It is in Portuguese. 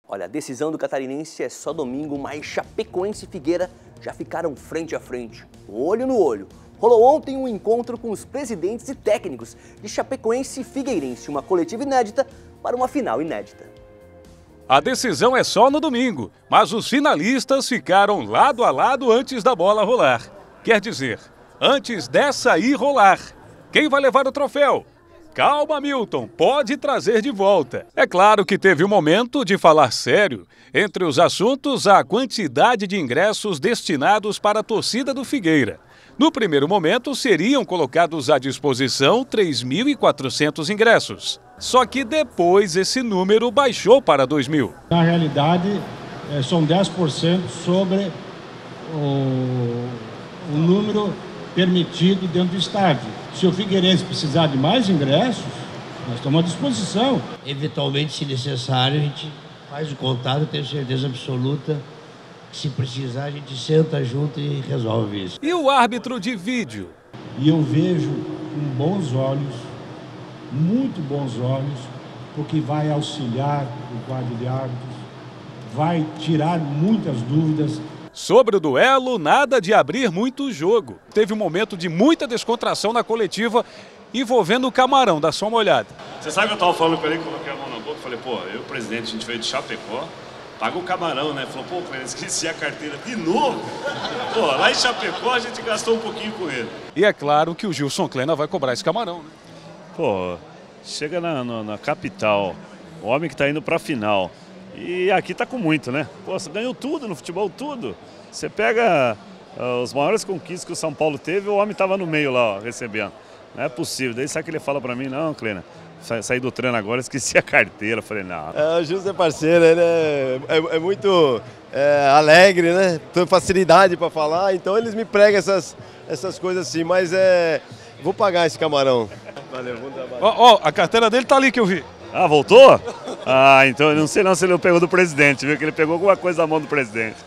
Olha, a decisão do catarinense é só domingo, mas Chapecoense e Figueira já ficaram frente a frente, olho no olho. Rolou ontem um encontro com os presidentes e técnicos de Chapecoense e Figueirense, uma coletiva inédita para uma final inédita. A decisão é só no domingo, mas os finalistas ficaram lado a lado antes da bola rolar. Quer dizer, antes dessa aí rolar. Quem vai levar o troféu? Calma, Milton, pode trazer de volta. É claro que teve um momento de falar sério. Entre os assuntos, a quantidade de ingressos destinados para a torcida do Figueira. No primeiro momento, seriam colocados à disposição 3.400 ingressos. Só que depois esse número baixou para 2.000. Na realidade, são 10% sobre o número permitido dentro do estádio. Se o Figueirense precisar de mais ingressos, nós estamos à disposição. Eventualmente, se necessário, a gente faz o contato, tenho certeza absoluta. Se precisar, a gente senta junto e resolve isso. E o árbitro de vídeo? E eu vejo com bons olhos, muito bons olhos, porque vai auxiliar o quadro de árbitros, vai tirar muitas dúvidas. Sobre o duelo, nada de abrir muito o jogo. Teve um momento de muita descontração na coletiva envolvendo o Camarão. Dá só uma olhada. Você sabe que eu estava falando com ele, coloquei a mão na boca, falei, pô, eu, presidente, a gente veio de Chapecó, paga o Camarão, né? Falou, pô, eu esqueci a carteira de novo. Pô, lá em Chapecó a gente gastou um pouquinho com ele. E é claro que o Gilson Kleina vai cobrar esse Camarão, né? Pô, chega na capital, o homem que está indo para a final. E aqui tá com muito, né? Pô, você ganhou tudo no futebol, tudo. Você pega os maiores conquistas que o São Paulo teve, o homem tava no meio lá, ó, recebendo. Não é possível. Daí sabe que ele fala pra mim, não, Kleina, saí do treino agora, esqueci a carteira. Falei, não. O Gilson é parceiro, ele é muito alegre, né? Tem facilidade para falar, então eles me pregam essas coisas assim, mas vou pagar esse Camarão. Valeu, bom trabalho. Ó, a carteira dele tá ali que eu vi. Ah, voltou? Ah, então eu não sei não se ele pegou do presidente, viu? Que ele pegou alguma coisa da mão do presidente.